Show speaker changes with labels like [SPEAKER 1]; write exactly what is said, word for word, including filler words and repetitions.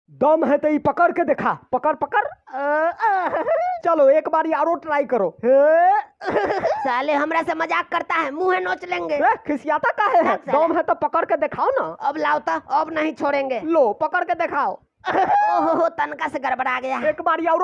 [SPEAKER 1] दम है तो ये पकड़ के दिखा, पकड़ पकड़। चलो एक बार और ट्राई करो।
[SPEAKER 2] साले हमरा से मजाक करता है, मुंह नोच लेंगे।
[SPEAKER 1] ए, खिसियाता काहे है? दम है तो पकड़ के दिखाओ ना।
[SPEAKER 2] अब लाओ तो, अब नहीं छोड़ेंगे।
[SPEAKER 1] लो पकड़ के दिखाओ।
[SPEAKER 2] ओहो तनका से गड़बड़ा गया।
[SPEAKER 1] एक बार और